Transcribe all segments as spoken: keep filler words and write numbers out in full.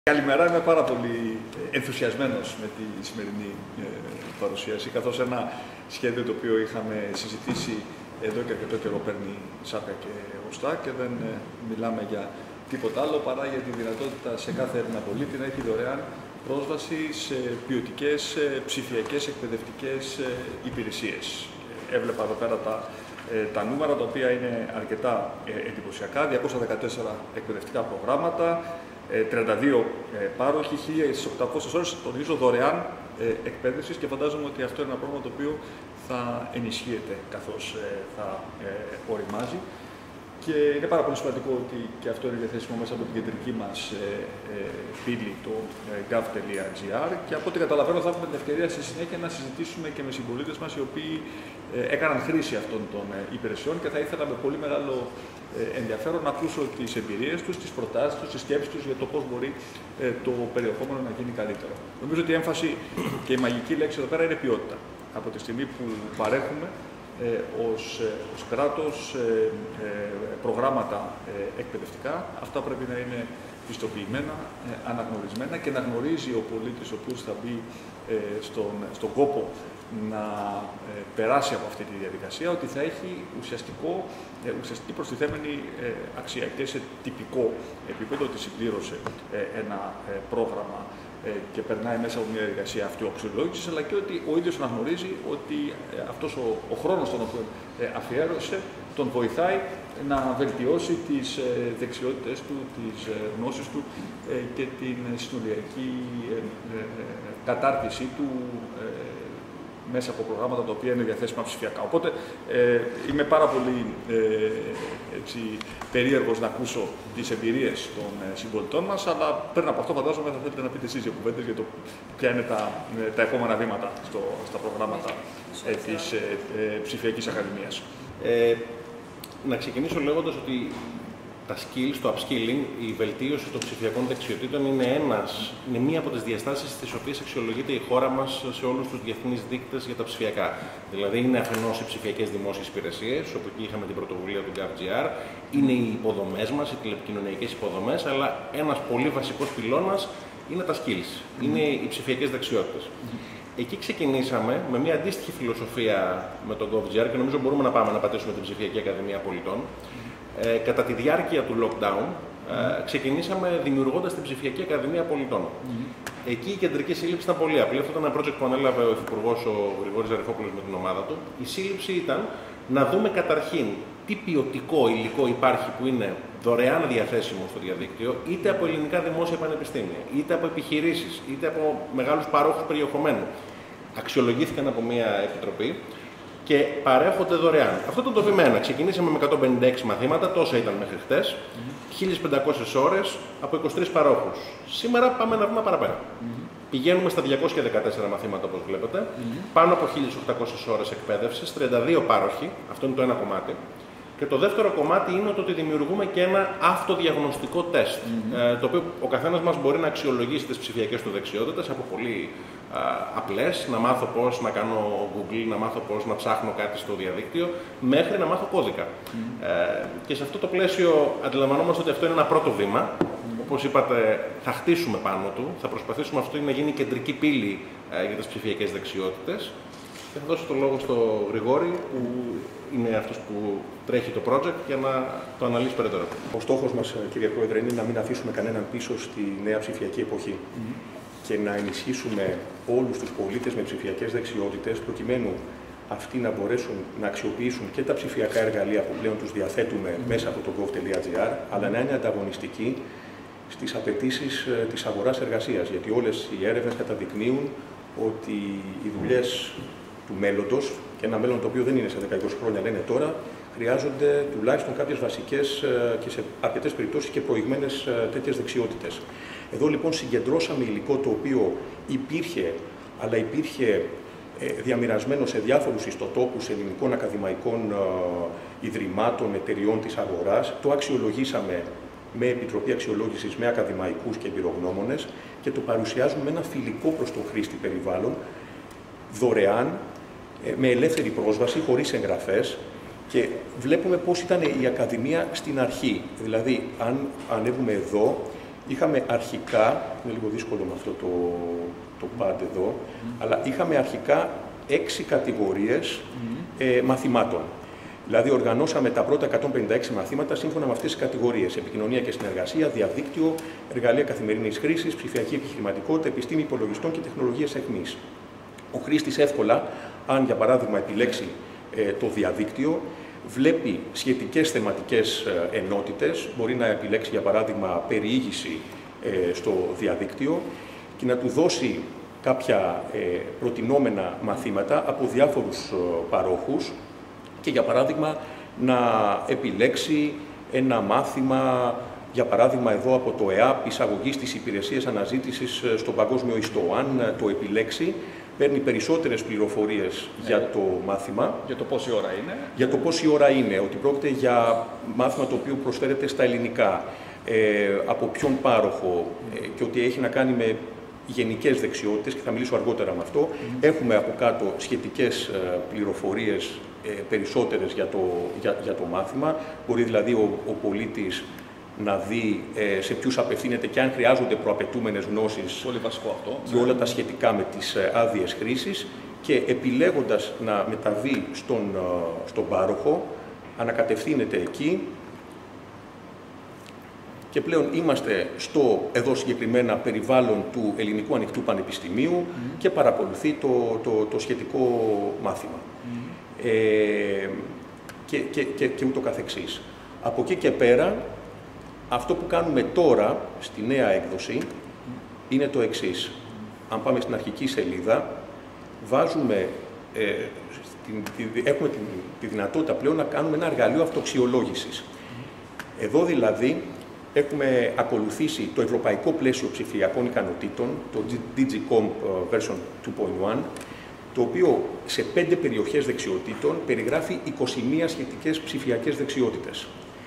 Καλημέρα, είμαι πάρα πολύ ενθουσιασμένος με τη σημερινή ε, παρουσίαση, καθώς ένα σχέδιο το οποίο είχαμε συζητήσει εδώ και αρκετό καιρό παίρνει σάρκα και οστά και δεν ε, μιλάμε για τίποτα άλλο παρά για τη δυνατότητα σε κάθε Έλληνα πολίτη να έχει δωρεάν πρόσβαση σε ποιοτικές ε, ψηφιακές εκπαιδευτικές ε, υπηρεσίες. Έβλεπα εδώ πέρα τα, ε, τα νούμερα, τα οποία είναι αρκετά ε, εντυπωσιακά, διακόσια δεκατέσσερα εκπαιδευτικά προγράμματα, τριάντα δύο ε, πάροχοι, χίλιες οκτακόσιες ώρες, τονίζω, δωρεάν ε, εκπαίδευσης, και φαντάζομαι ότι αυτό είναι ένα πρόγραμμα το οποίο θα ενισχύεται καθώς ε, θα ε, οριμάζει. Και είναι πάρα πολύ σημαντικό ότι και αυτό είναι διαθέσιμο μέσα από την κεντρική μας ε, ε, πύλη, το ε, gov τελεία gr, και από ό,τι καταλαβαίνω θα έχουμε την ευκαιρία στη συνέχεια να συζητήσουμε και με συμπολίτες μας οι οποίοι ε, έκαναν χρήση αυτών των ε, υπηρεσιών, και θα ήθελα με πολύ μεγάλο ε, ενδιαφέρον να ακούσω τις εμπειρίες τους, τις προτάσεις τους, τις σκέψεις τους για το πώς μπορεί ε, το περιεχόμενο να γίνει καλύτερο. Νομίζω ότι η έμφαση και η μαγική λέξη εδώ πέρα είναι ποιότητα. Από τη στιγμή που παρέχουμε Ε, ως, ε, ως κράτος ε, ε, προγράμματα ε, εκπαιδευτικά, αυτά πρέπει να είναι πιστοποιημένα, ε, αναγνωρισμένα, και να γνωρίζει ο πολίτης ο οποίος θα μπει ε, στον, στον κόπο να ε, περάσει από αυτή τη διαδικασία, ότι θα έχει ουσιαστικό, ε, ουσιαστική προστιθέμενη ε, αξία, είτε σε τυπικό επίπεδο, ότι συμπλήρωσε ε, ένα ε, πρόγραμμα και περνάει μέσα από μια διαδικασία αυτοαξιολόγησης, αλλά και ότι ο ίδιος αναγνωρίζει ότι αυτός ο, ο χρόνος τον οποίο αφιέρωσε τον βοηθάει να βελτιώσει τις δεξιότητες του, τις γνώσεις του και την συνολιακή κατάρτισή του μέσα από προγράμματα τα οποία είναι διαθέσιμα ψηφιακά. Οπότε ε, είμαι πάρα πολύ ε, έτσι, περίεργος να ακούσω τις εμπειρίες των ε, συμπολιτών μας, αλλά πριν από αυτό φαντάζομαι θα θέλετε να πείτε εσείς δύο κουβέντες για το ποια είναι τα, ε, τα επόμενα βήματα στο, στα προγράμματα ε, της ε, ε, ψηφιακής ακαδημίας. Ε, να ξεκινήσω λέγοντας ότι τα skills, το upskilling, η βελτίωση των ψηφιακών δεξιοτήτων είναι, ένας, είναι μία από τις διαστάσεις στις οποίες αξιολογείται η χώρα μας σε όλους τους διεθνείς δείκτες για τα ψηφιακά. Δηλαδή, είναι αφενός οι ψηφιακές δημόσιες υπηρεσίες, όπου εκεί είχαμε την πρωτοβουλία του GovGR, είναι οι υποδομές μας, οι τηλεπικοινωνιακές υποδομές, αλλά ένας πολύ βασικός πυλώνας είναι τα skills, mm. είναι οι ψηφιακές δεξιότητες. Mm. Εκεί ξεκινήσαμε με μια αντίστοιχη φιλοσοφία με τον GovGR, και νομίζω μπορούμε να πάμε να πατήσουμε την Ψηφιακή Ακαδημία Πολιτών. Ε, κατά τη διάρκεια του lockdown, ε, ξεκινήσαμε δημιουργώντας την Ψηφιακή Ακαδημία Πολιτών. Mm-hmm. Εκεί η κεντρική σύλληψη ήταν πολύ απλή. Αυτό ήταν ένα project που ανέλαβε ο Υφυπουργός ο Γρηγόρης Ζαριφόπουλος με την ομάδα του. Η σύλληψη ήταν να δούμε καταρχήν τι ποιοτικό υλικό υπάρχει που είναι δωρεάν διαθέσιμο στο διαδίκτυο, είτε από ελληνικά δημόσια πανεπιστήμια, είτε από επιχειρήσεις, είτε από μεγάλους παρόχους περιεχομένου. Αξιολογήθηκαν από μια επιτροπή και παρέχονται δωρεάν. Αυτό ήταν το βήμα ένα. Ξεκινήσαμε με εκατόν πενήντα έξι μαθήματα, τόσα ήταν μέχρι χτες, mm-hmm. χίλιες πεντακόσιες ώρες από είκοσι τρεις παρόχους. Σήμερα πάμε ένα βήμα παραπέρα. Mm-hmm. Πηγαίνουμε στα διακόσια δεκατέσσερα μαθήματα, όπως βλέπετε, mm-hmm. πάνω από χίλιες οκτακόσιες ώρες εκπαίδευσης, τριάντα δύο πάροχοι, αυτό είναι το ένα κομμάτι. Και το δεύτερο κομμάτι είναι ότι δημιουργούμε και ένα αυτοδιαγνωστικό τεστ, mm-hmm. ε, το οποίο ο καθένας μας μπορεί να αξιολογήσει τις ψηφιακές του δεξιότητες από πολύ α, απλές, να μάθω πώς να κάνω Google, να μάθω πώς να ψάχνω κάτι στο διαδίκτυο, μέχρι να μάθω κώδικα. Mm-hmm. Ε, και σε αυτό το πλαίσιο αντιλαμβανόμαστε ότι αυτό είναι ένα πρώτο βήμα. Mm-hmm. Όπως είπατε, θα χτίσουμε πάνω του, θα προσπαθήσουμε αυτό να γίνει κεντρική πύλη ε, για τις ψηφιακές δεξιότητες. Και θα δώσω το λόγο στο Γρηγόρη, που είναι αυτός που τρέχει το project, για να το αναλύσει περαιτέρω. Ο στόχος μας, κύριε Πρόεδρε, είναι να μην αφήσουμε κανέναν πίσω στη νέα ψηφιακή εποχή mm-hmm. και να ενισχύσουμε όλους τους πολίτες με ψηφιακές δεξιότητες, προκειμένου αυτοί να μπορέσουν να αξιοποιήσουν και τα ψηφιακά εργαλεία που πλέον τους διαθέτουμε mm-hmm. μέσα από το gov τελεία gr, αλλά να είναι ανταγωνιστικοί στις απαιτήσεις της αγοράς εργασίας. Γιατί όλες οι έρευνες καταδεικνύουν ότι οι δουλειές του μέλλοντος, και ένα μέλλον το οποίο δεν είναι σε δέκα με είκοσι χρόνια, λένε τώρα, χρειάζονται τουλάχιστον κάποιες βασικές και σε αρκετές περιπτώσεις και προηγμένες τέτοιες δεξιότητες. Εδώ λοιπόν συγκεντρώσαμε υλικό το οποίο υπήρχε, αλλά υπήρχε διαμοιρασμένο σε διάφορους ιστοτόπους ελληνικών ακαδημαϊκών ιδρυμάτων, εταιριών της αγοράς. Το αξιολογήσαμε με επιτροπή αξιολόγησης, με ακαδημαϊκούς και εμπειρογνώμονες, και το παρουσιάζουμε με ένα φιλικό προς τον χρήστη περιβάλλον, δωρεάν, με ελεύθερη πρόσβαση, χωρίς εγγραφές, και βλέπουμε πώς ήταν η Ακαδημία στην αρχή. Δηλαδή, αν ανέβουμε εδώ, είχαμε αρχικά, είναι λίγο δύσκολο με αυτό το, το pad εδώ, mm. αλλά είχαμε αρχικά έξι κατηγορίες mm. ε, μαθημάτων. Δηλαδή, οργανώσαμε τα πρώτα εκατόν πενήντα έξι μαθήματα σύμφωνα με αυτές τις κατηγορίες: επικοινωνία και συνεργασία, διαδίκτυο, εργαλεία καθημερινής χρήσης, ψηφιακή επιχειρηματικότητα, επιστήμη υπολογιστών και τεχνολογίες αιχμής. Ο χρήστης εύκολα, αν για παράδειγμα επιλέξει ε, το διαδίκτυο, βλέπει σχετικές θεματικές ε, ενότητες, μπορεί να επιλέξει για παράδειγμα περιήγηση ε, στο διαδίκτυο και να του δώσει κάποια ε, προτινόμενα μαθήματα από διάφορους ε, παρόχους και για παράδειγμα να επιλέξει ένα μάθημα, για παράδειγμα εδώ από το ΕΑΠ, εισαγωγής της υπηρεσίας αναζήτησης στον παγκόσμιο ιστό. Αν το επιλέξει, παίρνει περισσότερες πληροφορίες ε, για το μάθημα. Για το πόση ώρα είναι. Για το πόση ώρα είναι, ότι πρόκειται για μάθημα το οποίο προσφέρεται στα ελληνικά, ε, από ποιον πάροχο ε, και ότι έχει να κάνει με γενικές δεξιότητες, και θα μιλήσω αργότερα με αυτό. Mm. Έχουμε από κάτω σχετικές ε, πληροφορίες ε, περισσότερες για το, για, για το μάθημα. Μπορεί δηλαδή ο, ο πολίτης να δει ε, σε ποιους απευθύνεται και αν χρειάζονται προαπαιτούμενες γνώσεις. Πολύ βασικό αυτό. Και όλα τα σχετικά με τις ε, άδειες χρήσης, και επιλέγοντας να μεταβεί στον, ε, στον πάροχο, ανακατευθύνεται εκεί. Και πλέον είμαστε στο εδώ συγκεκριμένα περιβάλλον του Ελληνικού Ανοιχτού Πανεπιστημίου mm. και παρακολουθεί το, το, το σχετικό μάθημα. Mm. Ε, και, και, και, και ούτω καθεξής. Από εκεί και πέρα, αυτό που κάνουμε τώρα στη νέα έκδοση mm. είναι το εξής. Mm. Αν πάμε στην αρχική σελίδα, βάζουμε, ε, στην, τη, έχουμε τη, τη δυνατότητα πλέον να κάνουμε ένα εργαλείο αυτοαξιολόγησης. Mm. Εδώ δηλαδή, έχουμε ακολουθήσει το ευρωπαϊκό πλαίσιο ψηφιακών ικανοτήτων, το DigiComp version δύο κόμμα ένα, το οποίο σε πέντε περιοχές δεξιοτήτων περιγράφει είκοσι μία σχετικές ψηφιακές δεξιότητες.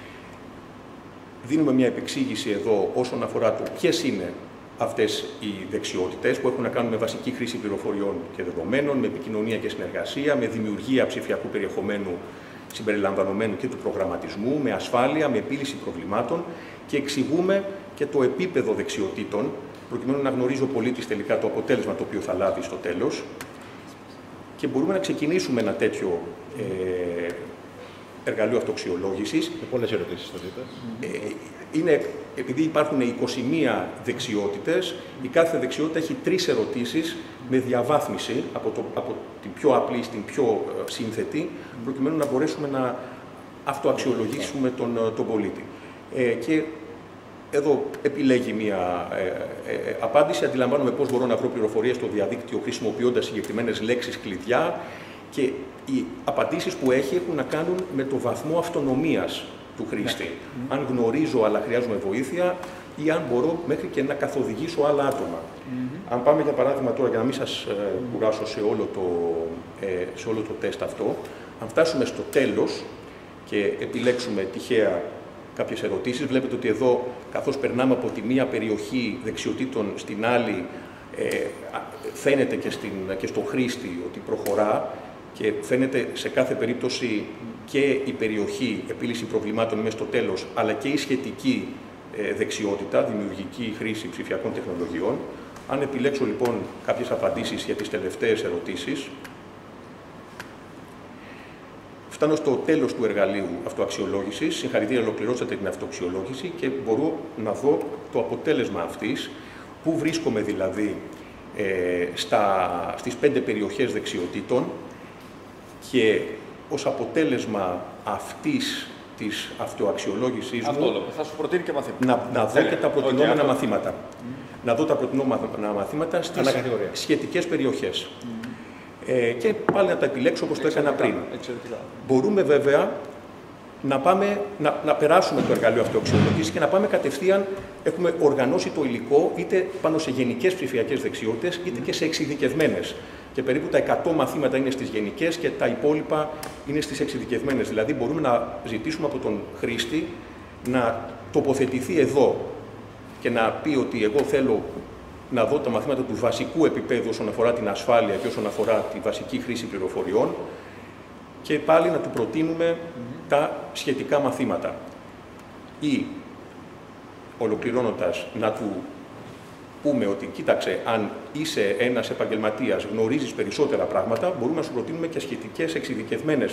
Δίνουμε μια επεξήγηση εδώ όσον αφορά το ποιες είναι αυτές οι δεξιότητες που έχουν να κάνουν με βασική χρήση πληροφοριών και δεδομένων, με επικοινωνία και συνεργασία, με δημιουργία ψηφιακού περιεχομένου συμπεριλαμβανομένου και του προγραμματισμού, με ασφάλεια, με επίλυση προβλημάτων, και εξηγούμε και το επίπεδο δεξιοτήτων, προκειμένου να γνωρίζει ο πολίτης τελικά το αποτέλεσμα το οποίο θα λάβει στο τέλος, και μπορούμε να ξεκινήσουμε ένα τέτοιο ε, εργαλείο αυτοαξιολόγησης. Με πολλές ερωτήσεις θα δείτε. Ε, είναι, επειδή υπάρχουν είκοσι μία δεξιότητες, η κάθε δεξιότητα έχει τρεις ερωτήσεις με διαβάθμιση από, το, από την πιο απλή στην πιο ε, σύνθετη, προκειμένου να μπορέσουμε να αυτοαξιολογήσουμε τον, τον πολίτη. Ε, και εδώ επιλέγει μία ε, ε, απάντηση. Αντιλαμβάνομαι πώς μπορώ να βρω πληροφορίες στο διαδίκτυο χρησιμοποιώντας συγκεκριμένες λέξεις κλειδιά, και οι απαντήσεις που έχει έχουν να κάνουν με το βαθμό αυτονομίας του χρήστη. Mm. Αν γνωρίζω αλλά χρειάζομαι βοήθεια, ή αν μπορώ μέχρι και να καθοδηγήσω άλλα άτομα. Mm-hmm. Αν πάμε για παράδειγμα τώρα, για να μην σας ε, κουράσω σε όλο, το, ε, σε όλο το τεστ αυτό, αν φτάσουμε στο τέλος και επιλέξουμε τυχαία κάποιες ερωτήσεις, βλέπετε ότι εδώ, καθώς περνάμε από τη μία περιοχή δεξιοτήτων στην άλλη, ε, φαίνεται και, στην, και στο χρήστη ότι προχωρά, και φαίνεται σε κάθε περίπτωση και η περιοχή επίλυση προβλημάτων μέσα στο τέλος, αλλά και η σχετική ε, δεξιότητα, δημιουργική χρήση ψηφιακών τεχνολογιών. Αν επιλέξω λοιπόν κάποιες απαντήσεις για τις τελευταίες ερωτήσεις, φτάνω στο τέλος του εργαλείου αυτοαξιολόγησης. Συγχαρητήρια, ολοκληρώσατε την αυτοαξιολόγηση και μπορώ να δω το αποτέλεσμα αυτής, πού βρίσκομαι δηλαδή ε, στα, στις πέντε περιοχές δεξιοτήτων, και ως αποτέλεσμα αυτής της αυτοαξιολόγησης αυτό μου, λέω, θα σου προτείνει και μαθήματα. Να, να δω και τα προτινόμενα okay, μαθήματα. Mm. Να δω τα προτινόμενα μαθήματα στις σχετικές περιοχές. Mm. Ε, και πάλι να τα επιλέξω όπως το έκανα πριν. Εξαιρετικά. Μπορούμε βέβαια να, πάμε, να, να περάσουμε το εργαλείο αυτοαξιολόγησης και να πάμε κατευθείαν. Έχουμε οργανώσει το υλικό είτε πάνω σε γενικές ψηφιακές δεξιότητες, είτε και σε εξειδικευμένες. Και περίπου τα εκατό μαθήματα είναι στις γενικές και τα υπόλοιπα είναι στις εξειδικευμένες. Δηλαδή μπορούμε να ζητήσουμε από τον χρήστη να τοποθετηθεί εδώ και να πει ότι εγώ θέλω να δω τα μαθήματα του βασικού επίπεδου όσον αφορά την ασφάλεια και όσον αφορά τη βασική χρήση πληροφοριών, και πάλι να του προτείνουμε mm-hmm. τα σχετικά μαθήματα. Ή ολοκληρώνοντας, να του πούμε ότι κοίταξε, αν είσαι ένας επαγγελματίας, γνωρίζεις περισσότερα πράγματα, μπορούμε να σου προτείνουμε και σχετικές εξειδικευμένες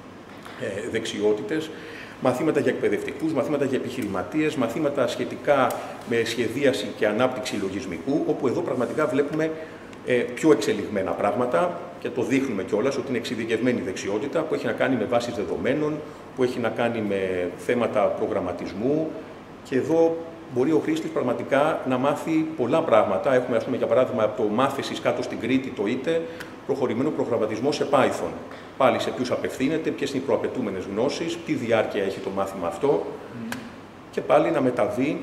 ε, δεξιότητες, μαθήματα για εκπαιδευτικούς, μαθήματα για επιχειρηματίες, μαθήματα σχετικά με σχεδίαση και ανάπτυξη λογισμικού, όπου εδώ πραγματικά βλέπουμε ε, πιο εξελιγμένα πράγματα και το δείχνουμε κιόλας ότι είναι εξειδικευμένη δεξιότητα που έχει να κάνει με βάσεις δεδομένων, που έχει να κάνει με θέματα προγραμματισμού και εδώ μπορεί ο χρήστης πραγματικά να μάθει πολλά πράγματα. Έχουμε, ας πούμε, για παράδειγμα, από το μάθησης κάτω στην Κρήτη, το είτε προχωρημένο προγραμματισμό σε Python. Πάλι σε ποιους απευθύνεται, ποιες είναι οι προαπαιτούμενες γνώσεις, τι διάρκεια έχει το μάθημα αυτό mm. και πάλι να μεταβεί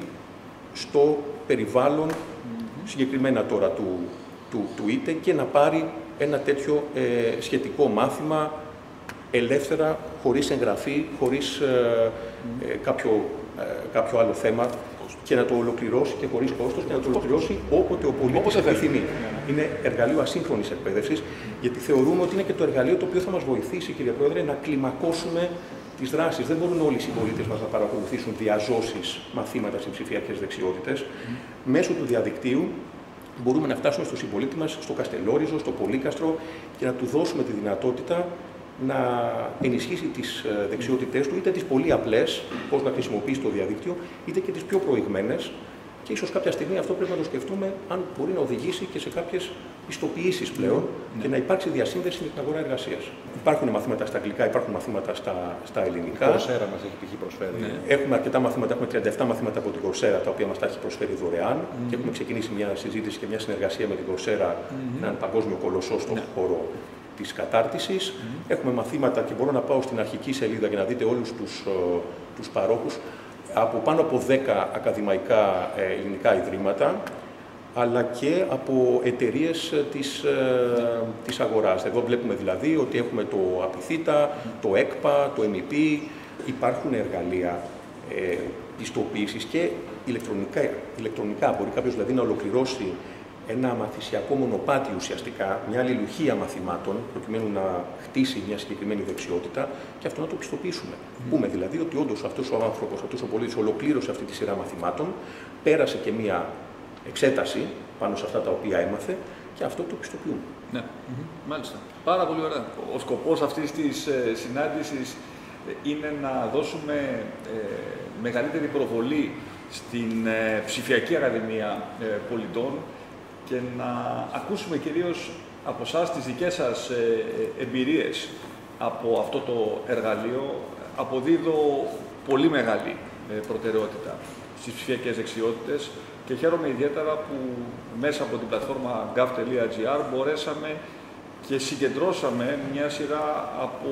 στο περιβάλλον mm. συγκεκριμένα τώρα του, του, του είτε και να πάρει ένα τέτοιο ε, σχετικό μάθημα ελεύθερα, χωρίς εγγραφή, χωρίς ε, ε, κάποιο, ε, κάποιο άλλο θέμα και να το ολοκληρώσει και χωρίς κόστος και να το ολοκληρώσει όποτε ο πολίτης επιθυμεί. Είναι εργαλείο ασύγχρονης εκπαίδευσης, γιατί θεωρούμε ότι είναι και το εργαλείο το οποίο θα μας βοηθήσει, κύριε Πρόεδρε, να κλιμακώσουμε τις δράσεις. Δεν μπορούν όλοι οι συμπολίτες μας να παρακολουθήσουν διαζώσεις μαθήματα σε ψηφιακές δεξιότητες. Mm. Μέσω του διαδικτύου μπορούμε να φτάσουμε στον συμπολίτη μας, στο Καστελόριζο, στο Πολύκαστρο και να του δώσουμε τη δυνατότητα να ενισχύσει τις δεξιότητές του, είτε τις πολύ απλές, πώς να χρησιμοποιήσει το διαδίκτυο, είτε και τις πιο προηγμένες. Και ίσως κάποια στιγμή αυτό πρέπει να το σκεφτούμε, αν μπορεί να οδηγήσει και σε κάποιες πιστοποιήσεις πλέον ναι. και να υπάρξει διασύνδεση με την αγορά εργασίας. Υπάρχουν μαθήματα στα αγγλικά, υπάρχουν μαθήματα στα, στα ελληνικά. Η Coursera μας έχει π.χ. προσφέρει. Ναι. Έχουμε αρκετά μαθήματα, έχουμε τριάντα επτά μαθήματα από την Coursera, τα οποία μας τα έχει προσφέρει δωρεάν mm-hmm. και έχουμε ξεκινήσει μια συζήτηση και μια συνεργασία με την Coursera, mm-hmm. έναν παγκόσμιο κολοσσό στον ναι. χώρο της κατάρτισης. Mm-hmm. Έχουμε μαθήματα και μπορώ να πάω στην αρχική σελίδα για να δείτε όλους τους, uh, τους παρόχους από πάνω από δέκα ακαδημαϊκά ε, ελληνικά ιδρύματα, αλλά και από εταιρείες της, ε, της αγοράς. Εδώ βλέπουμε δηλαδή ότι έχουμε το Απιθύτα, το ΕΚΠΑ, το εμ ι πι, υπάρχουν εργαλεία ε, πιστοποίησης και ηλεκτρονικά, ηλεκτρονικά. Μπορεί κάποιος δηλαδή να ολοκληρώσει ένα μαθησιακό μονοπάτι ουσιαστικά, μια αλληλουχία μαθημάτων, προκειμένου να χτίσει μια συγκεκριμένη δεξιότητα και αυτό να το πιστοποιήσουμε. Mm. Πούμε δηλαδή ότι όντως αυτός ο άνθρωπος, αυτός ο πολίτης ολοκλήρωσε αυτή τη σειρά μαθημάτων, πέρασε και μια εξέταση πάνω σε αυτά τα οποία έμαθε και αυτό το πιστοποιούμε. Ναι, mm-hmm. μάλιστα. Πάρα πολύ ωραία. Ο σκοπός αυτής της ε, συνάντησης είναι να δώσουμε ε, μεγαλύτερη προβολή στην ε, ψηφιακή Ακαδημία ε, Πολιτών και να ακούσουμε κυρίως από εσάς τις δικές σας ε, εμπειρίες από αυτό το εργαλείο. Αποδίδω πολύ μεγάλη ε, προτεραιότητα στις ψηφιακές δεξιότητες και χαίρομαι ιδιαίτερα που μέσα από την πλατφόρμα γκάφ τελεία τζι άρ μπορέσαμε και συγκεντρώσαμε μια σειρά από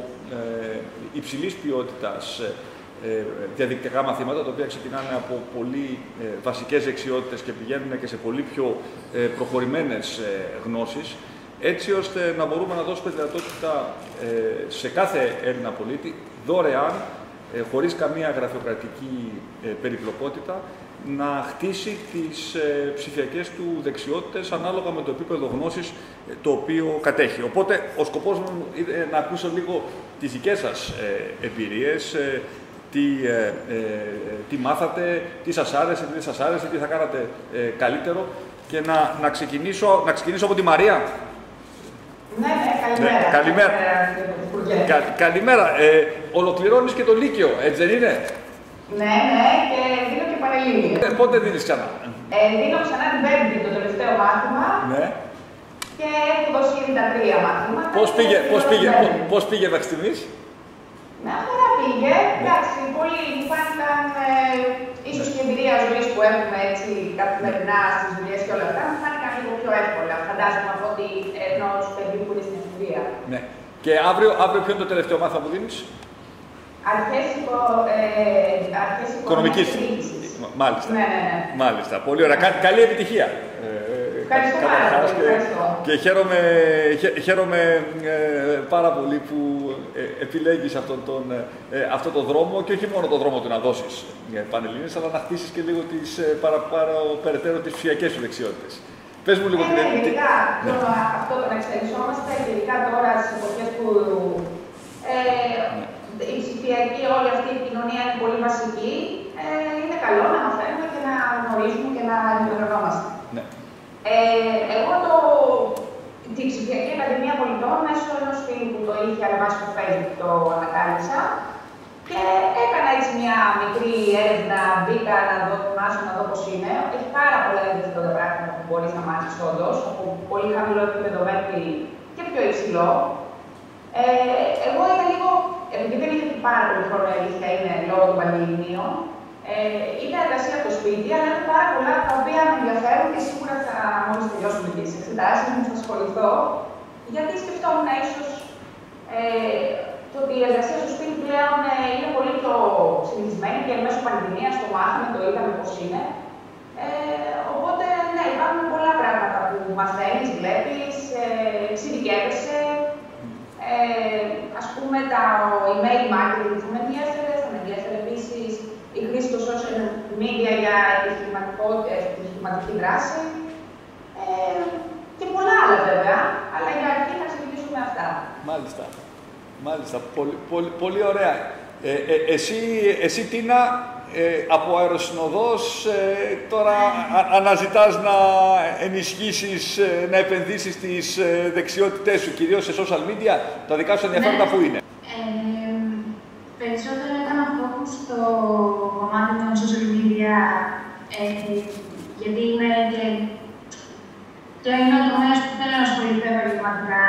ε, υψηλής ποιότητας ε, διαδικτυακά μαθήματα, τα οποία ξεκινάνε από πολύ ε, βασικές δεξιότητες και πηγαίνουν και σε πολύ πιο ε, προχωρημένες ε, γνώσεις, έτσι ώστε να μπορούμε να δώσουμε δυνατότητα ε, σε κάθε Έλληνα πολίτη δωρεάν, ε, χωρίς καμία γραφειοκρατική ε, περιπλοκότητα, να χτίσει τις ε, ψηφιακές του δεξιότητες ανάλογα με το επίπεδο γνώσης ε, το οποίο κατέχει. Οπότε, ο σκοπός μου είναι να ακούσω λίγο τις δικές σας ε, εμπειρίες, ε, τι, ε, ε, τι μάθατε, τι σας άρεσε, τι δεν σας άρεσε, τι θα κάνατε ε, καλύτερο και να, να, ξεκινήσω, να ξεκινήσω από τη Μαρία. Ναι, ναι, καλημέρα. Ναι, καλημέρα. Καλημέρα. Κα, καλημέρα. Ε, ολοκληρώνεις και το Λύκειο, έτσι δεν είναι? Ναι, ναι, και δίνω και Πανελλήνιο. Ε, πότε δίνεις ξανά? Ε, δίνω ξανά την Πέμπτη το τελευταίο μάθημα. Ναι. Και έχω δώσει ήδη τα τρία μάθηματα. Πώς πήγε, πώς πήγε, πώς πήγε μέχρι στιγμής? Μια χαρά πήγε. Εντάξει, πολλοί μου φάνηκαν ε, ίσως και η εμπειρία ζωής που έχουμε έτσι καθημερινά στις δουλειές και όλα αυτά, μου φάνηκαν λίγο πιο εύκολα. Φαντάζομαι από ότι ενώ στους παιδί που είναι στην εφηβεία. Ναι. Και αύριο, αύριο ποιο είναι το τελευταίο μάθημα που δίνεις? Αρχές οικο, ε, οικονομικής διοίκησης. Μάλιστα. Ναι, ναι, ναι. Μάλιστα. Πολύ ωραία. Κα, καλή επιτυχία. Ευχαριστώ πάρα πολύ. Ευχαριστώ. Και χαίρομαι, χαι, χαίρομαι ε, πάρα πολύ που ε, επιλέγεις αυτόν τον, ε, αυτό το δρόμο και όχι μόνο τον δρόμο του να δώσεις ε, Πανελλήνιες, αλλά να χτίσεις και λίγο τις ε, παραπάνω περαιτέρω τις ψηφιακές σου δεξιότητες. Πες μου λίγο ε, την ναι, ειδικά το, αυτό το να εξελισσόμαστε, ειδικά τώρα στις εποχές που ε, ναι. η ψηφιακή όλη αυτή η κοινωνία είναι πολύ βασική, ε, είναι καλό να μαθαίνουμε γνωρίζουμε και να ενημερωνόμαστε. Ναι. Ε, εγώ το, την Ψηφιακή Ακαδημία Πολιτών μέσω ενός φίλου που το είχε ανεβάσει στο Facebook το ανακάλυψα και έκανα έτσι μια μικρή έρευνα, μπήκα να δω, θυμάσαι, να δω πώς είναι. Έχει πάρα πολλά ενδιαφέροντα πράγματα που μπορείς να μάθεις όντως, από πολύ χαμηλό επίπεδο μέχρι και πιο υψηλό. Ε, εγώ είχα λίγο, επειδή δεν είχε πάρα πολύ χρόνο, η αλήθεια είναι λόγω των πανελληνίων, ε, είχα εργασία από το σπίτι, αλλά είχα πάρα πολλά τα οποία με ενδιαφέρουν και σίγουρα θα μόλις τελειώσουμε τις εξετάσεις μου, θα ασχοληθώ, γιατί σκεφτόμουν ίσως ε, το ότι η εργασία στο σπίτι πλέον ε, είναι πολύ πιο συνηθισμένη και μέσω πανδημίας το μάθαμε, το είδαμε πώς είναι. Ε, οπότε, ναι, υπάρχουν πολλά πράγματα που μαθαίνεις, βλέπεις, ε, εξειδικεύεσαι. Ε, ας πούμε, τα email marketing θα με ενδιαφέρε, θα με ενδιαφέρε επίσης η χρήση των social media για επιχειρηματική δράση. Ε, και πολλά άλλα βέβαια, αλλά για αρχή θα ξεκινήσουμε αυτά. Μάλιστα. Μάλιστα. Πολύ, πολύ, πολύ ωραία. Ε, ε, εσύ, εσύ, Τίνα, ε, από αεροσυνοδός, ε, τώρα α, αναζητάς να ενισχύσεις, ε, να επενδύσεις τις ε, δεξιότητές σου, κυρίως σε social media. Τα δικά σου ενδιαφέροντα που είναι? Ε, περισσότερο έκανα focus στο κομμάτι των social media, ε, γιατί είναι και, και είναι ο τομέας που θέλω να ασχοληθώ επαγγελματικά.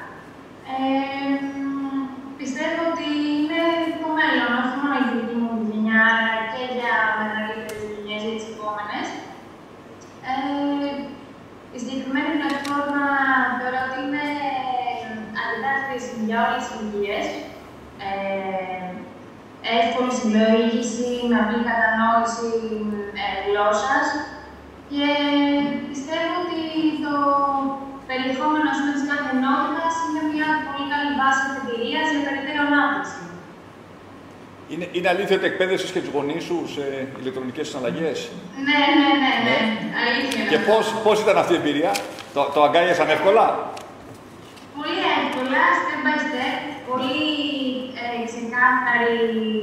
Ε, πιστεύω ότι είναι το μέλλον, όχι μόνο για τη δική μου γενιά, αλλά και για μεγαλύτερες γενιές, για τις επόμενες. Ε, η συγκεκριμένη πλατφόρμα θεωρώ ότι είναι αρκετά χρήσιμη για όλες τις ηλικίες. Ε, εύκολη συλλογήση, με απλή κατανόηση ε, γλώσσας και πιστεύω ότι το περιεχόμενο της κάθε ενότητας είναι μια πολύ καλή βάση αφετηρίας για περαιτέρω ανάπτυξη. Είναι, είναι αλήθεια ότι εκπαίδευσες και τους γονείς σου σε ηλεκτρονικές συναλλαγές? Ναι, ναι, ναι, ναι. Αλήθεια. Και πώς, πώς ήταν αυτή η εμπειρία? Το, το αγκάλιασαν εύκολα? Πολύ εύκολα, step by step. Πολύ ε, ξεκάθαρη,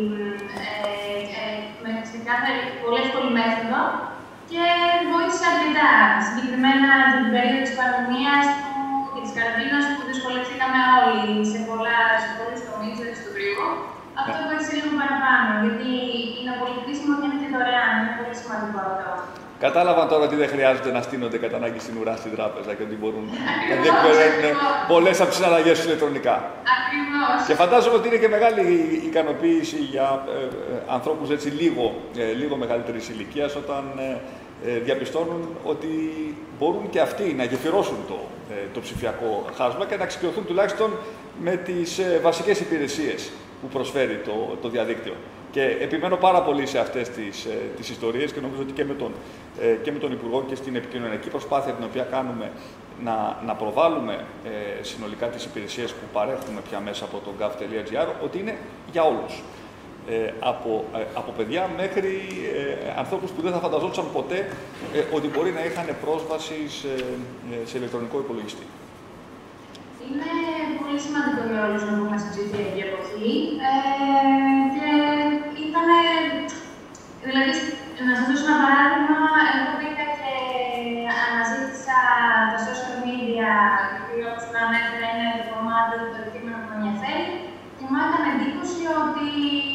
ε, ε, με ξεκάθαρη, πολύ εύκολη μέθοδο και βοήθησε αρκετά. Συγκεκριμένα την περίοδο της πανδημίας και της καραντίνας που δυσκολευτήκαμε όλοι σε, πολλά, σε πολλούς τομείς του κρύου. Αυτό βοήθησε λίγο παραπάνω, γιατί είναι πολύ κρίσιμο και είναι και δωρεάν. Είναι πολύ σημαντικό αυτό. Κατάλαβαν τώρα ότι δεν χρειάζεται να στείνονται κατά ανάγκη στην ουρά στην τράπεζα και ότι μπορούν να διεκπαιρέουν πολλές από τις συναλλαγές τους ηλεκτρονικά. Ακριβώς. Και φαντάζομαι ότι είναι και μεγάλη ικανοποίηση για ε, ε, ανθρώπους έτσι λίγο, ε, λίγο μεγαλύτερης ηλικίας όταν ε, ε, διαπιστώνουν ότι μπορούν και αυτοί να γεφυρώσουν το, ε, το ψηφιακό χάσμα και να εξοικειωθούν τουλάχιστον με τις ε, βασικές υπηρεσίες που προσφέρει το, το διαδίκτυο. Και επιμένω πάρα πολύ σε αυτές τις, ε, τις ιστορίες και νομίζω ότι και με, τον, ε, και με τον Υπουργό και στην επικοινωνιακή προσπάθεια την οποία κάνουμε να, να προβάλλουμε ε, συνολικά τις υπηρεσίες που παρέχουμε πια μέσα από το gov τελεία gr, ότι είναι για όλους. Ε, από, ε, από παιδιά μέχρι ε, ανθρώπους που δεν θα φανταζόντουσαν ποτέ ε, ότι μπορεί να είχαν πρόσβαση σε, ε, σε ηλεκτρονικό υπολογιστή. Είναι πολύ σημαντικό για όλους να βγούμε στην ψηφιακή εποχή ε, και ήταν, δηλαδή, να σας δώσω ένα παράδειγμα, εγώ πήγα και αναζήτησα τα social media, γιατί όπως να ανέφερα είναι το κομμάτι του κείμενο που με ενδιαφέρει και μου έκανε εντύπωση ότι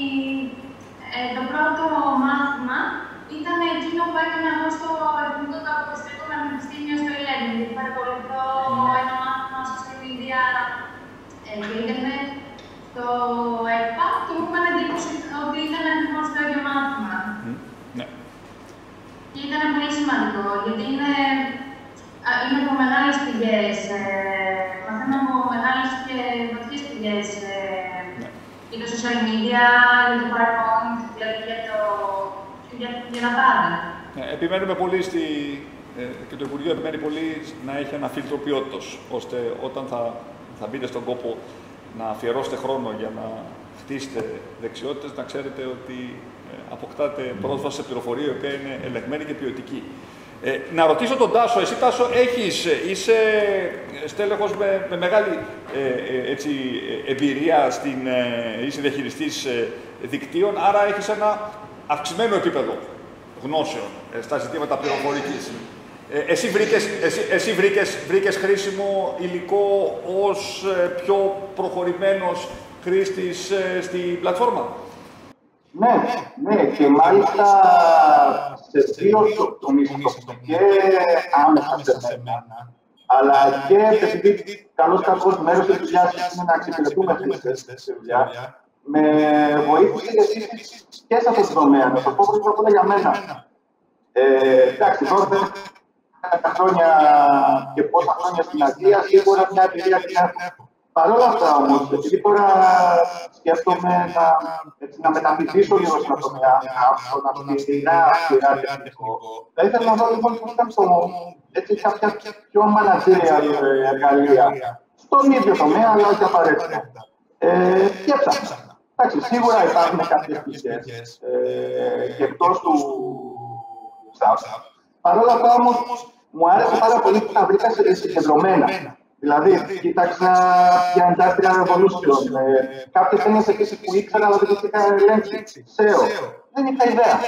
ε, το πρώτο μάθημα ήταν εκείνο που έκανα εγώ στο Εθνικό Καποδιστρικό Πανεπιστήμιο στο Ηλένη, γιατί παρακολουθώ ένα μάθημα social media ε, και ίντερνετ στο ΕΚΠΑ και μου έκανε εντύπωση ότι ήταν ακριβώς το ίδιο μάθημα. Mm. Ναι. Και ήταν πολύ σημαντικό, γιατί είναι, είναι από μεγάλες πηγές, ε, μαθαίνω από μεγάλες και βαθιές πηγές ε, ναι. για το social media, για το PowerPoint, δηλαδή για, το, για, για τα πάντα. Ναι, επιμένουμε πολύ στη, ε, και το Υπουργείο επιμένει πολύ να έχει ένα φίλτρο ποιότητος, ώστε όταν θα, θα μπείτε στον κόπο να αφιερώσετε χρόνο για να χτίσετε δεξιότητες, να ξέρετε ότι ε, αποκτάτε πρόσβαση σε πληροφορία η οποία είναι ελεγμένη και ποιοτική. Ε, να ρωτήσω τον Τάσο, εσύ Τάσο έχεις, είσαι στέλεχος με, με μεγάλη ε, έτσι, εμπειρία, στην, ε, είσαι διαχειριστής ε, δικτύων, άρα έχεις ένα αυξημένο επίπεδο γνώσεων, ε, στα ζητήματα πληροφορικής. Ε, εσύ βρήκες, εσύ, εσύ βρήκες, βρήκες χρήσιμο υλικό ως ε, πιο προχωρημένος χρήστης ε, στην πλατφόρμα. Ναι, ναι, και μάλιστα σε δύο τομείς, και άμεσα σε μένα, αλλά και επειδή καλώς κακώς μέρος της δουλειάς είναι να εξυπηρετούμε χρήστες στη δουλειά, με βοήθησε επίσης και σε αυτό το τομέα, να το πω πρώτα απ' όλα για μένα. Ε, εντάξει, τώρα δέκα χρόνια και πόσα χρόνια στην Αγγλία, σίγουρα μια εμπειρία την έχω. Παρ' όλα αυτά όμως, επειδή τώρα σκέφτομαι να, έτσι, να μεταπηδήσω λίγο στην ατομία, από να πειρά, πειρά τεχνικό, θα ήθελα να δω λοιπόν πώς ήταν το, έτσι, κάποια πιο managerial εργαλεία, στον ίδιο τομέα, αλλά όχι απαραίτητα. Ε, και έψαχνα. Εντάξει, σίγουρα υπάρχουν κάποιες πτυχές ε, και εκτός του staff. Παρ' όλα αυτά όμως, μου άρεσε πάρα πολύ που τα βρήκα συγκεντρωμένα. Δηλαδή, κοίταξα για Industrial Revolution, ε, κάποιες έννοιες επίσης που ήξερα, αλλά δεν τις είχα ελέγξει. σέο. Δεν είχα ιδέα.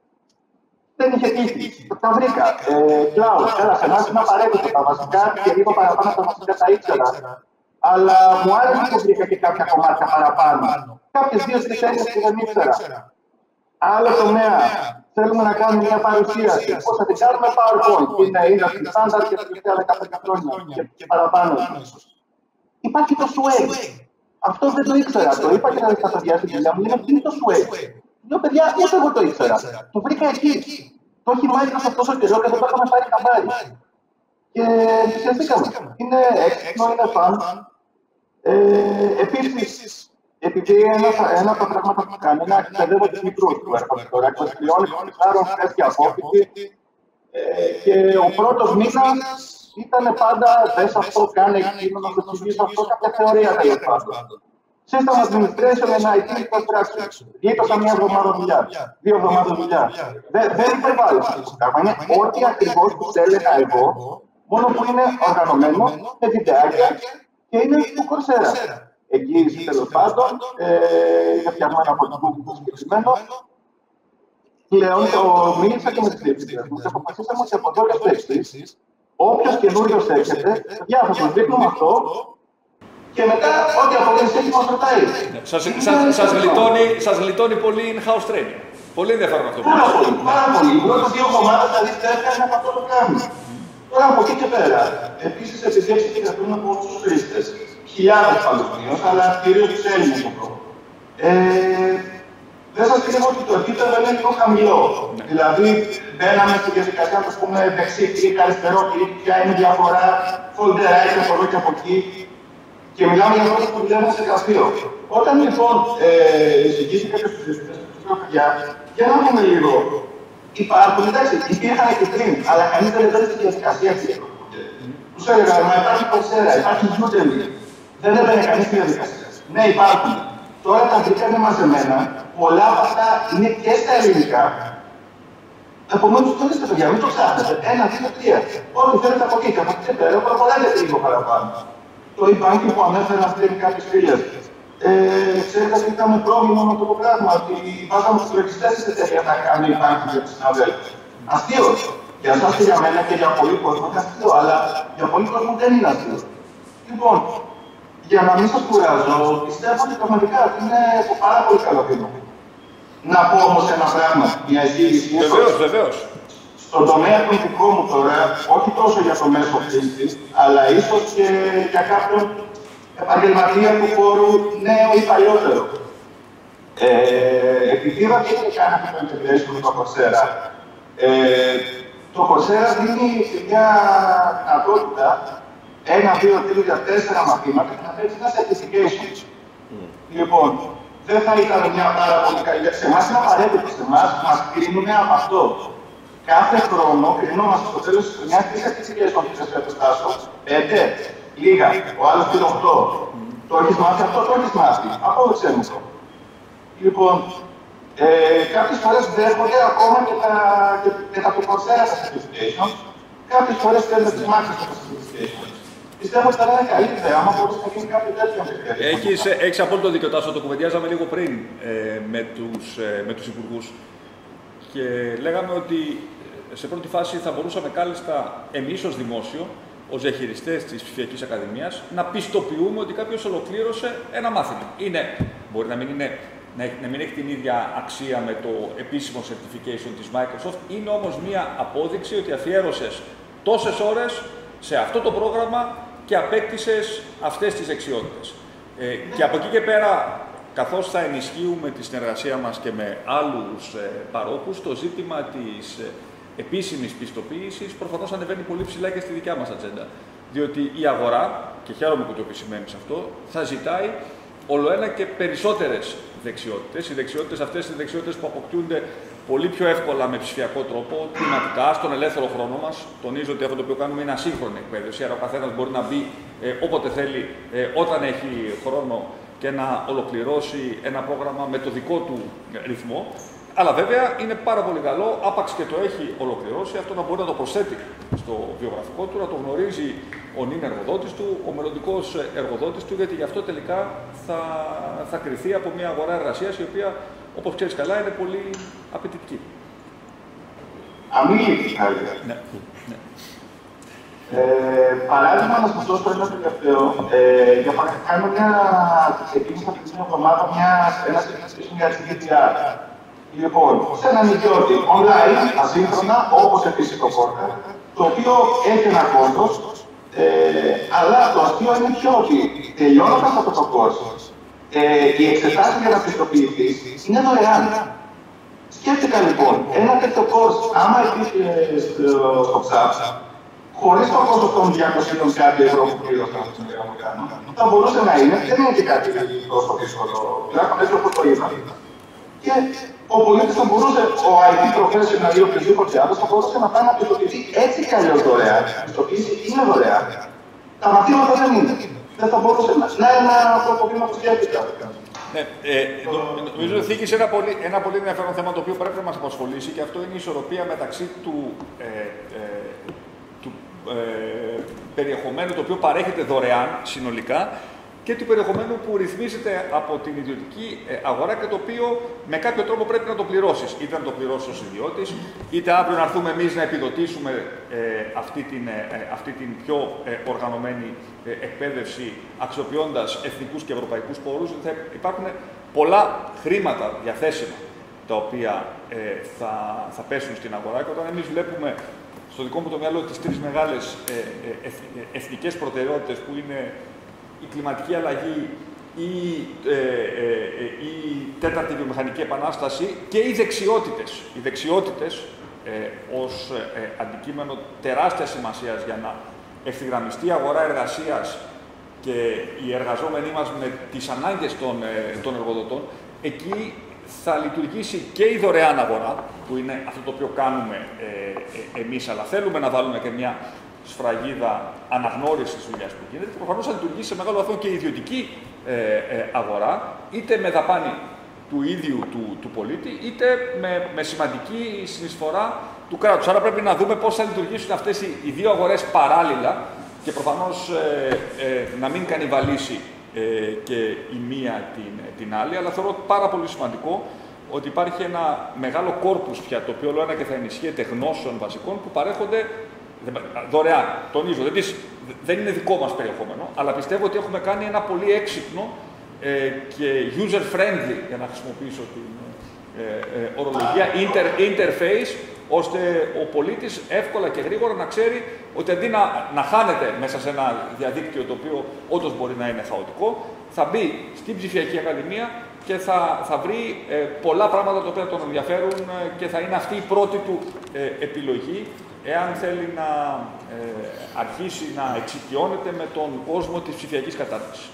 Δεν είχε τύχει. Τα βρήκα. Ε, Cloud, καλά, σε εμάς είναι απαραίτητο. Τα βασικά και λίγο παραπάνω τα βασικά τα ήξερα. Αλλά μου άρεσε που βρήκα και κάποια κομμάτια παραπάνω. Κάποιες δύο-τρεις έννοιες που δεν ήξερα. Άλλο τομέα. Θέλουμε να κάνουμε μια παρουσίαση. Πώς θα την κάνουμε PowerPoint, που είναι industry standard και τα τελευταία δεκαπέντε χρόνια και, και παραπάνω. Υπάρχει το Sway. Αυτό δεν το ήξερα. Το είπα και τα παιδιά στη δουλειά μου. Λένε τι είναι το Sway. Λέω παιδιά, ούτε εγώ το ήξερα. Το βρήκα εκεί. Το έχει Microsoft τόσο καιρό και δεν το είχαμε πάρει χαμπάρι. Και ενθουσιαστήκαμε. Είναι έξυπνο, είναι fun. Ε, Επίσης, επειδή ένα, ένα από τα πράγματα που κάνει είναι να εκπαιδεύω τους μικρούς που έρχονται τώρα, εκπαιδεύω τον Άρον φρέσκια απόφυτη ε, και ο πρώτος μήνας ήταν πάντα δες αυτό, κάνε εκείνο, να το εξηγήσω αυτό, κάποια θεωρία τέλος πάντων. System Administration and άι τι Infrastructure. Γλίτωσα μια εβδομάδα δουλειά, δύο εβδομάδες δουλειά. Δεν υπερβάλλω αυτό το πράγμα. Είναι ό,τι ακριβώς που έλεγα εγώ, μόνο που είναι οργανωμένο με βιντεάκια και είναι του Coursera. Εγγύηση τέλος πάντων, είναι φτιαγμένο από το Google συγκεκριμένο. Πλέον το μίλησα και με τις διευθυντές μου και αποφασίσαμε ότι από εδώ και στο εξής, όποιος καινούριος έρχεται, για θα τους δείχνουμε αυτό και μετά ό,τι αποδείξει μας ρωτάει. Σας γλιτώνει πολύ in-house training. Πολύ ενδιαφέρον αυτό. Πάρα πολύ, πάρα πολύ. Οι πρώτες δύο εβδομάδες θα δείτε έκανε από αυτό το κάνουμε. Τώρα από εκεί και πέρα, επίσης επειδή εξυπηρετούμε από τους χρήστες, χιλιάδες παγκοσμίως, αλλά κυρίως τους Έλληνες εδώ. Ε, δεν σας κρύβω ότι το επίπεδο είναι λίγο χαμηλό. Ναι. Δηλαδή, μπαίναμε στη διαδικασία να πούμε δεξί κλικ, αριστερό κλικ, ποια είναι η διαφορά, φολντεράκια από εδώ και από εκεί. Και μιλάμε για αυτό που δουλεύουμε σε γραφείο. Όταν λοιπόν ε, εισηγήθηκα και στους διευθυντές του παιδιά, για να δούμε λίγο. Υπάρχουν, εντάξει, υπήρχαν και πριν, αλλά κανείς δεν έδωσε τη διαδικασία αυτή. Τους έλεγα, μα υπάρχει Coursera, υπάρχει Udemy. Δεν έμπαινε κανείς στη διαδικασία. Ναι, υπάρχουν. Τώρα τα βρήκανε μαζεμένα, πολλά από αυτά είναι και στα ελληνικά. Επομένως, το είστε παιδιά, μην το ψάχνετε. Ένα, δύο, τρία. Ό,τι θέλετε από εκεί και από εκεί και πέρα, προχωράτε λίγο παραπάνω. Το e-banking που ανέφεραν πριν κάποιες φίλες. Ε, ξέρετε ότι είχαμε πρόβλημα με το πράγμα, ότι βάζαμε τους λογιστές της εταιρείας να κάνουν e-banking για τους συναδέλφους. Αστείο. Για εσάς και για μένα και για πολλοί κόσμο είναι αστείο, αλλά για πολλοί κόσμο δεν είναι αστείο. Λοιπόν, για να μην σας κουράζω, πιστεύω ότι πραγματικά είναι το πάρα πολύ καλό βήμα. Να πω όμως ένα πράγμα, μια εισήγηση. Βεβαίως, βεβαίως. Στον τομέα του δικό μου τώρα, όχι τόσο για το μέσο χρήστη, αλλά ίσως και για κάποιον επαγγελματία του χώρου νέο ή παλιότερο. Ε, επειδή είδα και δεν κάνει αυτό το integration με το Coursera, ε, το Coursera δίνει μια δυνατότητα ένα, δύο, τρία, τέσσερα μαθήματα και να φέρει ένα certification. Mm. Λοιπόν, δεν θα ήταν μια πάρα πολύ καλή. Σε εμάς είναι απαραίτητο, σε εμάς μας κρίνουν από αυτό. Κάθε χρόνο κρινόμαστε στο τέλος της χρονιάς τι certification που θες φέτος Τάσο. Πέντε, λίγα, ο άλλος πήρε οκτώ. Mm. Το έχεις μάθει αυτό, το έχεις μάθει. Απόδειξέ μου το. Λοιπόν, ε, κάποιες φορές δέχονται ακόμα και τα, και, και τα του Coursera τα certification. Κάποιες φορές θέλουν τις Microsoft τα certification. Πιστεύω ότι θα είναι καλή ιδέα, άμα μπορείς να γίνει κάτι τέτοιο. Έχεις, έχεις απόλυτο δίκιο, Τάσο, το κουβεντιάζαμε λίγο πριν ε, με τους, ε, με τους υπουργούς. και λέγαμε ότι σε πρώτη φάση θα μπορούσαμε κάλλιστα εμείς ως δημόσιο, ως διαχειριστές της ψηφιακής ακαδημίας, να πιστοποιούμε ότι κάποιος ολοκλήρωσε ένα μάθημα. Είναι, μπορεί να μην, είναι, να μην έχει την ίδια αξία με το επίσημο certification της Microsoft, είναι όμως μία απόδειξη ότι αφιέρωσες τόσες ώρες σε αυτό το πρόγραμμα και απέκτησες αυτές τις δεξιότητες. Ε, και από εκεί και πέρα, καθώς θα ενισχύουμε τη συνεργασία μας και με άλλους ε, παρόχους, το ζήτημα της ε, επίσημης πιστοποίησης προφανώς ανεβαίνει πολύ ψηλά και στη δικιά μας ατζέντα. Διότι η αγορά, και χαίρομαι που το επισημαίνεις αυτό, θα ζητάει ολοένα και περισσότερες δεξιότητες. Οι δεξιότητες αυτές είναι δεξιότητες που αποκτούνται πολύ πιο εύκολα με ψηφιακό τρόπο, κλιματικά, στον ελεύθερο χρόνο μας. Τονίζω ότι αυτό το οποίο κάνουμε είναι ασύγχρονη εκπαίδευση, άρα ο καθένας μπορεί να μπει ε, όποτε θέλει, ε, όταν έχει χρόνο και να ολοκληρώσει ένα πρόγραμμα με το δικό του ρυθμό. Αλλά βέβαια είναι πάρα πολύ καλό, άπαξ και το έχει ολοκληρώσει, αυτό να μπορεί να το προσθέτει στο βιογραφικό του, να το γνωρίζει ο νυν εργοδότης του, ο μελλοντικός εργοδότης του, γιατί γι' αυτό τελικά θα, θα κριθεί από μια αγορά εργασίας η οποία, όπως ξέρεις καλά, είναι πολύ απαιτητική. Αμήλικη, καλύτερα. Ναι. ναι. Ε, παράδειγμα, να σας δώσω ένα τελευταίο. Ε, για παράδειγμα, κάνω μια ξεκίνησα αυτή την εβδομάδα ένα ξεκίνημα για τζι ντι αρ. Λοιπόν, σε ένα νοικιώτη online, ασύγχρονα, όπως επίσης το Porter, το οποίο έχει ένα κόστος, ε, αλλά το αστείο είναι πιο ότι τελειώνοντας αυτό το κόστος, ε, οι εξετάσεις για να πιστοποιηθείς είναι δωρεάν. Σκέφτηκα λοιπόν, ένα τέτοιο course, άμα επίσης στο ψάπ, χωρίς το κόστος των διακόσια κάτι ευρώ που πλήρωσα, θα μπορούσε να είναι, δεν είναι και κάτι τόσο δύσκολο, τουλάχιστον έτσι όπως το είδα. Και ο πολίτης θα μπορούσε, ο άι τι professional ή οποιοδήποτε άλλο, θα μπορούσε να πάει να πιστοποιηθεί έτσι κι αλλιώς δωρεάν. Η πιστοποίηση είναι δωρεάν. Τα μαθήματα δεν είναι. Δεν θα μπορούσε να είναι ένα πρώτο βήμα που σκέφτηκα. Ναι, ε, νομίζω ότι θίγησε ένα πολύ, ένα πολύ ενδιαφέρον θέμα το οποίο πρέπει να μας απασχολήσει και αυτό είναι η ισορροπία μεταξύ του, ε, ε, του ε, περιεχομένου το οποίο παρέχεται δωρεάν συνολικά και του περιεχομένου που ρυθμίζεται από την ιδιωτική αγορά και το οποίο με κάποιο τρόπο πρέπει να το πληρώσεις. Είτε να το πληρώσεις ως ιδιώτης, είτε αύριο να έρθουμε εμείς να επιδοτήσουμε ε, αυτή, την, ε, αυτή την πιο ε, οργανωμένη ε, εκπαίδευση αξιοποιώντας εθνικούς και ευρωπαϊκούς πόρους. Θα υπάρχουν πολλά χρήματα διαθέσιμα τα οποία ε, θα, θα πέσουν στην αγορά και όταν εμείς βλέπουμε στο δικό μου το μυαλό τις τρεις μεγάλες ε, ε, εθνικές προτεραιότητες που είναι η κλιματική αλλαγή, η, ε, ε, η τέταρτη βιομηχανική επανάσταση και οι δεξιότητες. Οι δεξιότητες ε, ως ε, αντικείμενο τεράστιας σημασίας για να ευθυγραμμιστεί η αγορά εργασίας και οι εργαζόμενοι μας με τις ανάγκες των, ε, των εργοδοτών, εκεί θα λειτουργήσει και η δωρεάν αγορά, που είναι αυτό το οποίο κάνουμε ε, ε, εμείς, αλλά θέλουμε να βάλουμε και μια σφραγίδα αναγνώρισης της δουλειάς που γίνεται και προφανώς θα λειτουργήσει σε μεγάλο βαθμό και η ιδιωτική ε, ε, αγορά, είτε με δαπάνη του ίδιου του, του πολίτη, είτε με, με σημαντική συνεισφορά του κράτους. Άρα πρέπει να δούμε πώς θα λειτουργήσουν αυτές οι, οι δύο αγορές παράλληλα και προφανώς ε, ε, να μην κανιβαλίσει ε, και η μία την, την άλλη, αλλά θεωρώ πάρα πολύ σημαντικό ότι υπάρχει ένα μεγάλο κόρπους πια, το οποίο όλο ένα και θα ενισχύεται γνώσεων βασικών που παρέχονται δωρεάν, τονίζω, δεν, δεν είναι δικό μας περιεχόμενο, αλλά πιστεύω ότι έχουμε κάνει ένα πολύ έξυπνο ε, και user-friendly, για να χρησιμοποιήσω την ε, ε, ορολογία, inter, interface, ώστε ο πολίτης εύκολα και γρήγορα να ξέρει ότι αντί να, να χάνεται μέσα σε ένα διαδίκτυο το οποίο όντως μπορεί να είναι χαοτικό, θα μπει στην ψηφιακή ακαδημία και θα, θα βρει ε, πολλά πράγματα τα οποία τον ενδιαφέρουν ε, και θα είναι αυτή η πρώτη του ε, επιλογή εάν θέλει να ε, αρχίσει να εξοικειώνεται με τον κόσμο της ψηφιακής κατάρτισης.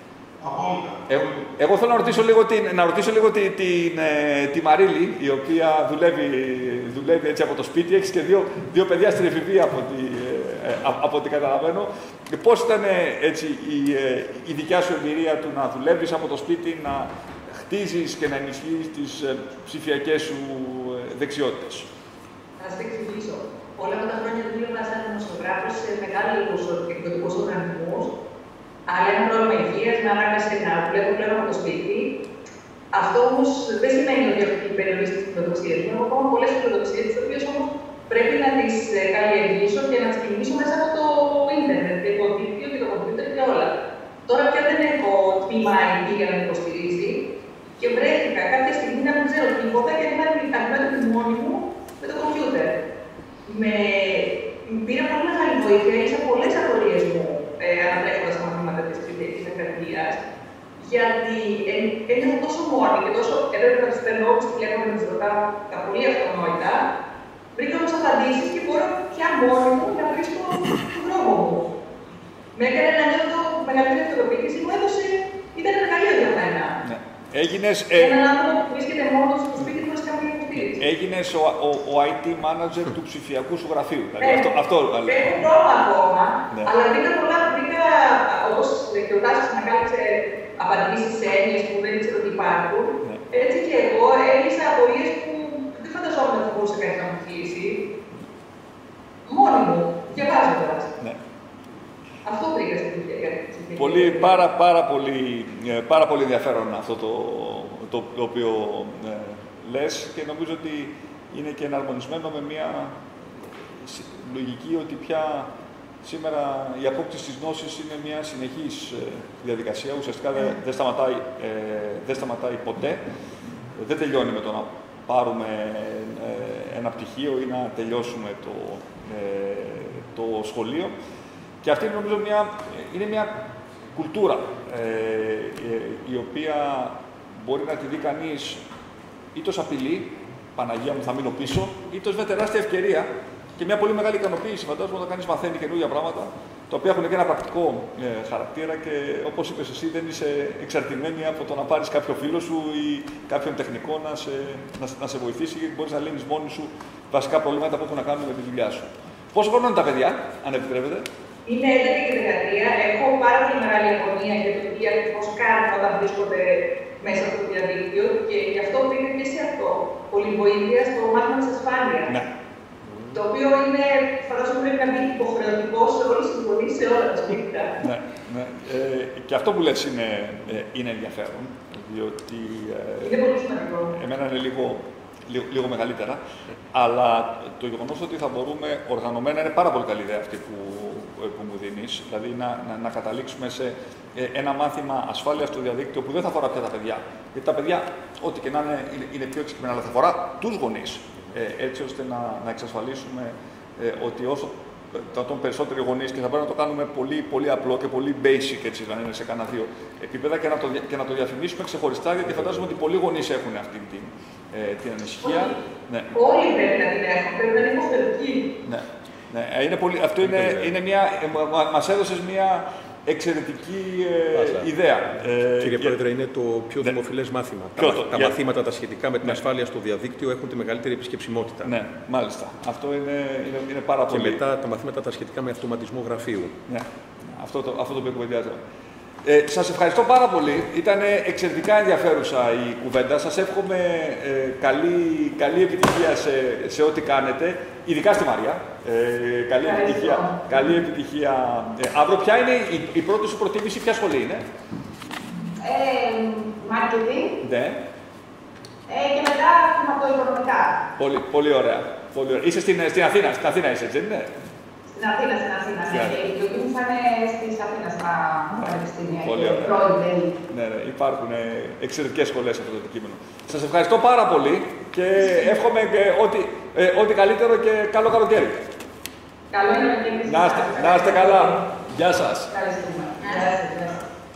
Ε, εγώ θέλω να ρωτήσω λίγο, την, να ρωτήσω λίγο την, την, ε, τη Μαρίλη, η οποία δουλεύει, δουλεύει έτσι από το σπίτι, έχεις και δύο, δύο παιδιά στην εφηβεία από ό,τι ε, από ό,τι καταλαβαίνω. Πώς ήταν ε, έτσι, η, ε, η δικιά σου εμπειρία του να δουλεύεις από το σπίτι, να χτίζεις και να ενισχύεις τις ε, ψηφιακές σου ε, δεξιότητες? Θα σας εξηγήσω. Όλα αυτά τα χρόνια δούλευα σαν δημοσιογράφος σε μεγάλους εκδοτικούς οργανισμούς, αλλά ένα πρόβλημα υγείας με ανάγκασε να δουλεύω πλέον από το σπίτι Αυτό όμως δεν σημαίνει ότι έχει περιορίσει τις φιλοδοξίες μου. Έχω ακόμα πολλές φιλοδοξίες, τις οποίες όμως πρέπει να τις καλλιεργήσω και να τις κινήσω μέσα από το ίντερνετ και το δίκτυο και το κομπιούτερ και όλα. Τώρα πια δεν έχω τμήμα άι τι για να με υποστηρίζει και βρέθηκα κάποια στιγμή να μην ξέρω τίποτα και να είμαι αντιμέτωπη μόνη μου με το κομπιούτερ. Με... Πήρα πολύ μεγάλη βοήθεια, είχα πολλές απορίες μου ε, ανατρέχοντας τα μαθήματα της ψηφιακής εκκρατείας, γιατί ένιωθα τόσο μόνη και τόσο έπρεπε να τους παίρνω όπως τηλέφωνο να τους ρωτάω τα πολύ αυτονόητα. Βρήκα όμως απαντήσεις και μπορώ πια μόνη μου να βρίσκω τον δρόμο μου. Με έκανε να νιώθω μεγαλύτερη αυτοπεποίθηση, μου έδωσε, ήταν εργαλείο για μένα. Ναι. Έγινες, ε... έναν άνθρωπο που βρίσκεται μόνος στο σπίτι χωρίς καμία υποστήριξη. Έγινες ο, ο, ο άι τι manager του ψηφιακού σου γραφείου. Δηλαδή, αυτό, αυτό έχω πρόβλημα ακόμα, ναι. Αλλά βρήκα πολλά, βρήκα, όπως και ο Τάσος ανακάλυψε απαντήσεις σε έννοιες που δεν ήξερα ότι υπάρχουν. Ναι. Έτσι και εγώ έλυσα απορίες που δεν φανταζόμουν ότι θα μπορούσε κανείς να μου λύσει. Μόνη μου, διαβάζοντας. Ναι. Αυτό βρήκα στην ψηφιακή. Πολύ, πάρα, πάρα, πολύ, πάρα πολύ ενδιαφέρον αυτό το, το, το οποίο ε, λες και νομίζω ότι είναι και εναρμονισμένο με μια λογική ότι πια σήμερα η απόκτηση της γνώσης είναι μια συνεχής διαδικασία, ουσιαστικά δεν δε σταματάει, ε, δε σταματάει ποτέ, δεν τελειώνει με το να πάρουμε ε, ένα πτυχίο ή να τελειώσουμε το, ε, το σχολείο. Και αυτή νομίζω μια, είναι μια κουλτούρα ε, η οποία μπορεί να τη δει κανείς είτε ως απειλή, Παναγία μου θα μείνω πίσω, είτε ως μια τεράστια ευκαιρία και μια πολύ μεγάλη ικανοποίηση. Φαντάζομαι όταν κανείς μαθαίνει καινούργια πράγματα, τα οποία έχουν και ένα πρακτικό ε, χαρακτήρα και όπως είπες εσύ, δεν είσαι εξαρτημένη από το να πάρεις κάποιο φίλο σου ή κάποιον τεχνικό να σε, να, να σε βοηθήσει, γιατί μπορείς να λύνεις μόνη σου βασικά προβλήματα που έχουν να κάνουν με τη δουλειά σου. Πόσο χρόνο είναι τα παιδιά, αν επιτρέπετε? Είναι έντεκα και δεκατρία. Έχω πάρα πολύ μεγάλη αγωνία για το τι ακριβώς κάνουν όταν βρίσκονται μέσα από το διαδίκτυο και γι' αυτό βρήκα και σε αυτό. Πολύ βοήθεια στο μάθημα της ασφάλειας. Ναι. Το οποίο είναι, φαντάζομαι, πρέπει να μπει υποχρεωτικό σε όλες τις γονείς, σε όλα τα σπίτια. Ναι, ναι. Ε, και αυτό που λες είναι, ε, είναι ενδιαφέρον, διότι... Ε, είναι πολύ σημαντικό. Εμένα είναι λίγο, λίγο, λίγο μεγαλύτερα, αλλά το γεγονός ότι θα μπορούμε οργανωμένα, είναι πάρα πολύ καλή ιδέα αυτή που, που μου δίνεις, δηλαδή να, να, να καταλήξουμε σε ένα μάθημα ασφάλειας στο διαδίκτυο που δεν θα αφορά πια τα παιδιά. Γιατί τα παιδιά, ό,τι και να είναι, είναι, είναι πιο εξυπνένα, αλλά θα αφορά τους γονείς. Ε, έτσι ώστε να, να εξασφαλίσουμε ε, ότι όσο τον περισσότεροι γονείς, και θα πρέπει να το κάνουμε πολύ, πολύ απλό και πολύ basic, έτσι, να είναι σε κανένα δύο επίπεδα και να το, και να το διαφημίσουμε ξεχωριστά, γιατί φαντάζομαι ότι πολλοί γονείς έχουν αυτή την, ε, την ανησυχία. Ναι. Όλοι πρέπει να την έχουν, πρέπει να είναι υποστηρικτικοί. Ναι. Ναι. Είναι πολύ, αυτό είναι, είναι μια, μας έδωσες μια εξαιρετική ε, ιδέα. Ε, Κύριε Πρόεδρε, είναι το πιο ναι. δημοφιλές μάθημα. Ποιο τα το, τα για... μαθήματα τα σχετικά με την ναι. ασφάλεια στο διαδίκτυο έχουν τη μεγαλύτερη επισκεψιμότητα. Ναι, μάλιστα. Αυτό είναι, είναι, είναι πάρα και πολύ. Και μετά τα μαθήματα τα σχετικά με αυτοματισμό γραφείου. Ναι, αυτό το, αυτό το οποίο κουβεντιάζαμε. Ε, σας ευχαριστώ πάρα πολύ. Ήταν εξαιρετικά ενδιαφέρουσα η κουβέντα. Σας εύχομαι ε, καλή, καλή επιτυχία σε, σε ό,τι κάνετε, ειδικά στη Μαρία. Ε, καλή, επιτυχία, καλή επιτυχία. Ε, αύριο, ποια είναι η, η πρώτη σου προτίμηση, ποια σχολή είναι? Marketing. Ναι. Ε, και μετά χρηματοοικονομικά. Πολύ, πολύ ωραία. Πολύ ωραία. Είσαι στην, στην Αθήνα, στην Αθήνα είσαι, έτσι δεν είναι? Στην Αθήνα, στην Αθήνα. Ναι. Η δική μου θα είναι στις Αθήνα, στα πανεπιστήμια. Πολύ ωραία. Ναι, ναι, υπάρχουν εξαιρετικές σχολές σε αυτό το αντικείμενο. Σας ευχαριστώ πάρα πολύ και εύχομαι ό,τι, ε, ό,τι καλύτερο και καλό καλοκαίρι. Καλό καλοκαίρι. Να είστε, να είστε καλά. Γεια σας. Καλή στιγμή.